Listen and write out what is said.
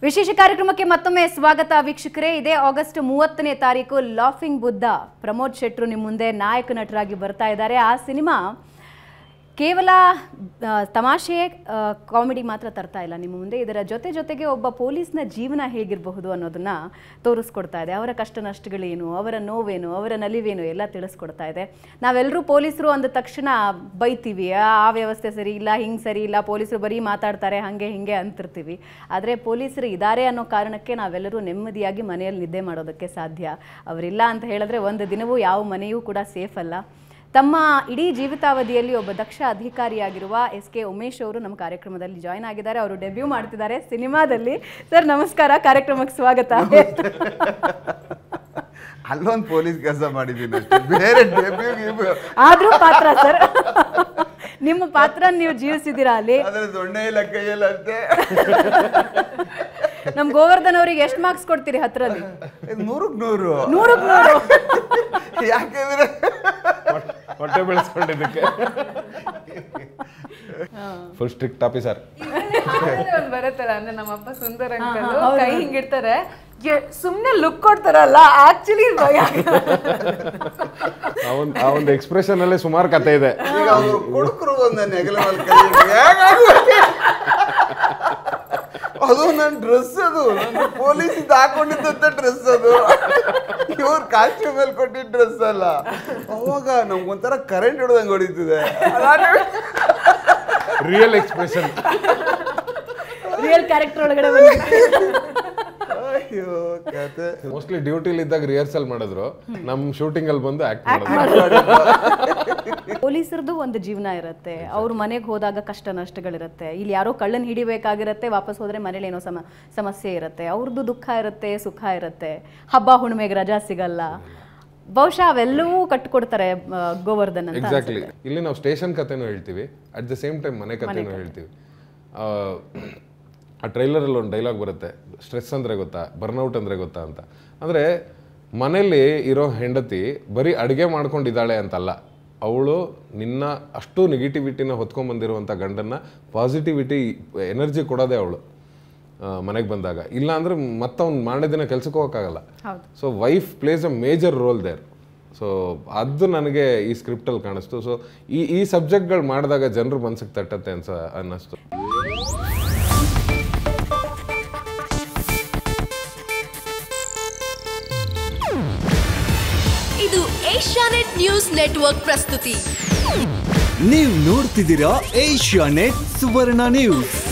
ವಿಶೇಷ ಕಾರ್ಯಕ್ರಮಕ್ಕೆ ಮತ್ತೊಮ್ಮೆ ಸ್ವಾಗತ ವೀಕ್ಷಕರೇ. ಇದೇ ಆಗಸ್ಟ್ 30ನೇ ತಾರೀಕು ಲಾಫಿಂಗ್ ಬುದ್ಧ ಪ್ರಮೋದ್ ಶೆಟ್ರು ನಿಮ್ಮ ಮುಂದೆ ನಾಯಕ ನಟರಾಗಿ ಬರ್ತಾ ಇದ್ದಾರೆ. ಆ ಸಿನಿಮಾ ಕೇವಲ ತಮಾಷೆ ಕಾಮಿಡಿ ಮಾತ್ರ ತರ್ತಾ ಇಲ್ಲ ನಿಮ್ಮ ಮುಂದೆ, ಇದರ ಜೊತೆಗೆ ಒಬ್ಬ ಪೊಲೀಸ್ನ ಜೀವನ ಹೇಗಿರಬಹುದು ಅನ್ನೋದನ್ನ ತೋರಿಸ್ಕೊಡ್ತಾ ಇದೆ. ಅವರ ಕಷ್ಟ ನಷ್ಟಗಳೇನು, ಅವರ ನೋವೇನು, ಅವರ ನಲಿವೇನು ಎಲ್ಲ ತಿಳಿಸ್ಕೊಡ್ತಾ ಇದೆ. ನಾವೆಲ್ಲರೂ ಪೊಲೀಸರು ಅಂದ ತಕ್ಷಣ ಬೈತೀವಿ, ಆ ವ್ಯವಸ್ಥೆ ಸರಿ ಇಲ್ಲ, ಹಿಂಗೆ ಸರಿ ಇಲ್ಲ, ಪೊಲೀಸರು ಬರೀ ಮಾತಾಡ್ತಾರೆ ಹಾಗೆ ಹಿಂಗೆ ಅಂತಿರ್ತೀವಿ. ಆದರೆ ಪೊಲೀಸರು ಇದ್ದಾರೆ ಅನ್ನೋ ಕಾರಣಕ್ಕೆ ನಾವೆಲ್ಲರೂ ನೆಮ್ಮದಿಯಾಗಿ ಮನೆಯಲ್ಲಿ ನಿದ್ದೆ ಮಾಡೋದಕ್ಕೆ ಸಾಧ್ಯ. ಅವರಿಲ್ಲ ಅಂತ ಹೇಳಿದ್ರೆ ಒಂದು ದಿನವೂ ಯಾವ ಮನೆಯೂ ಕೂಡ ಸೇಫ್ ಅಲ್ಲ. ತಮ್ಮ ಇಡೀ ಜೀವಿತಾವಧಿಯಲ್ಲಿ ಒಬ್ಬ ದಕ್ಷ ಅಧಿಕಾರಿಯಾಗಿರುವ ಎಸ್.ಕೆ. ಉಮೇಶ್ ಅವರು ನಮ್ಮ ಕಾರ್ಯಕ್ರಮದಲ್ಲಿ ಜಾಯ್ನ್ ಆಗಿದ್ದಾರೆ. ಅವರು ಡೆಬ್ಯೂ ಮಾಡ್ತಿದ್ದಾರೆ ಸಿನಿಮಾದಲ್ಲಿ. ಸರ್ ನಮಸ್ಕಾರ, ಕಾರ್ಯಕ್ರಮಕ್ಕೆ ಸ್ವಾಗತ. ಅಲ್ಲೊಂದು ಪೊಲೀಸ್ ಕೆಲಸ ಮಾಡಿದ್ದೀನಿ, ಬೇರೆ ಆದ್ರೂ ಪಾತ್ರ ಸರ್, ನಿಮ್ಮ ಪಾತ್ರ ನೀವು ಜೀವಿಸಿದ್ದೀರಾ ಅಲ್ಲಿ. ದೊಣ್ಣೆ ಇಲ್ಲ ಕೈಯಲ್ಲಿ ಅಷ್ಟೇ. ನಮ್ ಗೋವರ್ಧನ್ ಅವ್ರಿಗೆ ಎಷ್ಟು ಮಾರ್ಕ್ಸ್ ಕೊಡ್ತೀರಿ? 10ರಲ್ಲಿ 100ಕ್ಕೆ 100. ಯಾಕೆಂದ್ರೆ ಹೊಟ್ಟೆ ಬೆಳೆಸ್ಕೊಂಡಿದ್ದಕ್ಕೆ ಫುಲ್ ಸ್ಟ್ರಿಕ್ಟ್ ಆಫೀಸರ್ ಬರುತ್ತಲ್ಲ. ಅಂದ್ರೆ ನಮ್ಮಪ್ಪ ಸುಂದರ ಅಂಕಲ್ ಕೈ ಹಿಂಗಿಡ್ತಾರೆ, ಸುಮ್ನೆ ಲುಕ್ ಕೊಡ್ತಾರಲ್ಲ, ಆಕ್ಚುಲಿ ಆ ಒಂದು ಎಕ್ಸ್ಪ್ರೆಷನ್ ಅಲ್ಲೇ ಸುಮಾರು ಕತೆ ಇದೆ. ಈಗ ಅವರು ಕೊಡುಕರು ಒಂದನ್ನು ಹೆಗಲ ಅದು ನನ್ನ ಡ್ರೆಸ್, ಅದು ನನ್ನ ಪೊಲೀಸ್ ಹಾಕೊಂಡಿದ್ದಂತ ಡ್ರೆಸ್, ಅದು ಇವ್ರ ಕಾಸ್ಟ್ಯೂಮ್ ಅಲ್ಲಿ ಕೊಟ್ಟಿದ್ದ ಡ್ರೆಸ್ ಅಲ್ಲ. ಅವಾಗ ನಮ್ಗೊಂಥರ ಕರೆಂಟ್ ಹಿಡ್ದಂಗೆ ಹೊಡಿತಿದೆ. ರಿಯಲ್ ಎಕ್ಸ್ಪ್ರೆಷನ್, ರಿಯಲ್ ಕ್ಯಾರೆಕ್ಟರ್ ಒಳಗಡೆ ಮೋಸ್ಟ್ಲಿ ಡ್ಯೂಟಿಲಿ ಇದ್ದಾಗ ರಿಹರ್ಸಲ್ ಮಾಡಿದ್ರು, ನಮ್ ಶೂಟಿಂಗ್ ಅಲ್ಲಿ ಬಂದು ಆಕ್ಟ್ ಮಾಡಿದ್ರು. ಪೊಲೀಸರದು ಒಂದು ಜೀವನ ಇರುತ್ತೆ, ಅವ್ರ ಮನೆಗೆ ಹೋದಾಗ ಕಷ್ಟ ನಷ್ಟಗಳಿರುತ್ತೆ. ಇಲ್ಲಿ ಯಾರೋ ಕಳ್ಳನ್ ಹಿಡಿಬೇಕಾಗಿರುತ್ತೆ, ವಾಪಸ್ ಹೋದ್ರೆ ಮನೇಲಿ ಏನೋ ಸಮಸ್ಯೆ ಇರುತ್ತೆ. ಅವ್ರದ್ದು ದುಃಖ ಇರುತ್ತೆ, ಸುಖ ಇರುತ್ತೆ. ಹಬ್ಬ ಹುಣ್ಣಿಮೆಗೆ ರಜಾ ಸಿಗಲ್ಲ. ಬಹುಶಃ ಅವೆಲ್ಲವೂ ಕಟ್ಕೊಡ್ತಾರೆ ಗೋವರ್ಧನ್ ಅಂತ. ಎಕ್ಸಾಕ್ಟ್ಲಿ. ಇಲ್ಲಿ ನಾವು ಸ್ಟೇಷನ್ ಕಥೆನೂ ಹೇಳ್ತೀವಿ, ಅಟ್ ದ ಸೇಮ್ ಟೈಮ್ ಮನೆ ಕಥೆನೂ ಹೇಳ್ತೀವಿ. ಆ ಟ್ರೈಲರಲ್ಲಿ ಒಂದು ಡೈಲಾಗ್ ಬರುತ್ತೆ, ಸ್ಟ್ರೆಸ್ ಅಂದರೆ ಗೊತ್ತಾ, ಬರ್ನೌಟ್ ಅಂದರೆ ಗೊತ್ತಾ ಅಂತ. ಅಂದರೆ ಮನೇಲಿ ಇರೋ ಹೆಂಡತಿ ಬರೀ ಅಡುಗೆ ಮಾಡ್ಕೊಂಡಿದ್ದಾಳೆ ಅಂತಲ್ಲ, ಅವಳು ನಿನ್ನ ಅಷ್ಟು ನೆಗೆಟಿವಿಟಿನ ಹೊತ್ಕೊಂಡ್ಬಂದಿರುವಂಥ ಗಂಡನ್ನು ಪಾಸಿಟಿವಿಟಿ ಎನರ್ಜಿ ಕೊಡೋದೇ ಅವಳು ಮನೆಗೆ ಬಂದಾಗ. ಇಲ್ಲ ಅಂದರೆ ಮತ್ತೆ ಅವ್ನು ಮಾಡೋ ದಿನ ಕೆಲ್ಸಕ್ಕೆ ಹೋಗೋಕ್ಕಾಗಲ್ಲ. So wife plays a major role there. So ಅದು ನನಗೆ ಈ ಸ್ಕ್ರಿಪ್ಟಲ್ಲಿ ಕಾಣಿಸ್ತು. ಸೊ ಈ ಸಬ್ಜೆಕ್ಟ್ಗಳು ಮಾಡಿದಾಗ ಜನರು ಮನ್ಸಿಗೆ ತಟ್ಟತ್ತೆ ಅನ್ನಿಸ್ತು. ಇದು ಏಷ್ಯಾನೆಟ್ ನ್ಯೂಸ್ ನೆಟ್ವರ್ಕ್ ಪ್ರಸ್ತುತಿ. ನೀವು ನೋಡ್ತಿದ್ದೀರಾ ಏಷ್ಯಾನೆಟ್ ಸುವರ್ಣ ನ್ಯೂಸ್.